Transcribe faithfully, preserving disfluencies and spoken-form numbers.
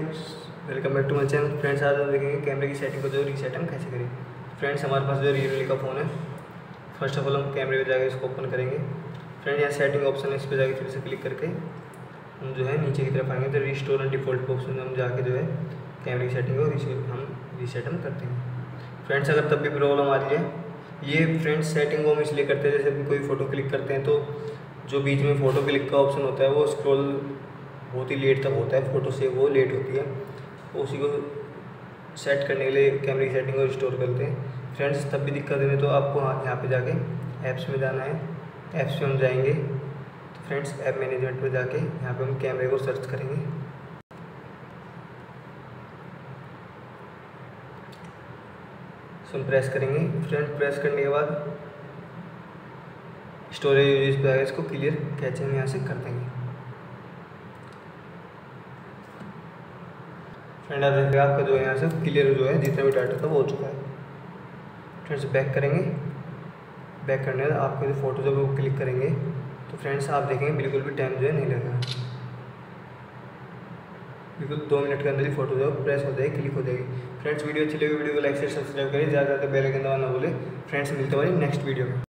Welcome back to my channel. Friends, आज हम देखेंगे कैमरे की सेटिंग को जो रीसेट हम कैसे करें। फ्रेंड्स, हमारे पास जो रियलमी का फ़ोन है, फर्स्ट ऑफ ऑल हम कैमरे पे जाकर इसको ओपन करेंगे। फ्रेंड, यहाँ सेटिंग ऑप्शन है, इस पर जाकर फिर से क्लिक करके हम जो है नीचे की तरफ आएंगे तो रिस्टोर एंड डिफ़ॉल्ट ऑप्शन में हम जाके जो है कैमरे की सेटिंग को हम रीसेट हम करते हैं। फ्रेंड्स, अगर तब भी प्रॉब्लम आ रही है, ये फ्रेंड्स सेटिंग को हम इसलिए करते हैं, जैसे कोई फ़ोटो क्लिक करते हैं तो जो बीच में फ़ोटो क्लिक का ऑप्शन होता है वो स्क्रॉल बहुत ही लेट तक होता है, फ़ोटो सेव वो लेट होती है, तो उसी को सेट करने के लिए कैमरे की सेटिंग को रिस्टोर करते हैं। फ्रेंड्स, तब भी दिक्कत है तो आपको यहाँ पे जाके ऐप्स में जाना है। ऐप्स में हम जाएंगे तो फ्रेंड्स ऐप मैनेजमेंट में जाके यहाँ पे हम कैमरे को सर्च करेंगे। सो हम प्रेस करेंगे। फ्रेंड, प्रेस करने के बाद स्टोरेज यूजेज पे आगे इसको क्लियर कैचे हम यहाँ से कर देंगे। फ्रेंड, आप देखिए आपका जो है यहाँ से क्लियर जो है जितना भी डाटा था वो हो चुका है। फ्रेंड्स, बैक करेंगे। बैक करने के बाद आपको जो फोटो जब वो क्लिक करेंगे तो फ्रेंड्स आप देखेंगे बिल्कुल भी टाइम जो है नहीं लगेगा, बिल्कुल दो मिनट के अंदर ही फोटो जो है प्रेस हो जाएगी, क्लिक हो जाएगी। फ्रेंड्स, वीडियो अच्छी लगी वीडियो को लाइक से सब्सक्राइब करिए, ज़्यादा ज़्यादा बेल आइकन दबाना ना भूलें। फ्रेंड्स, मिलते हैं हमारी नेक्स्ट वीडियो में।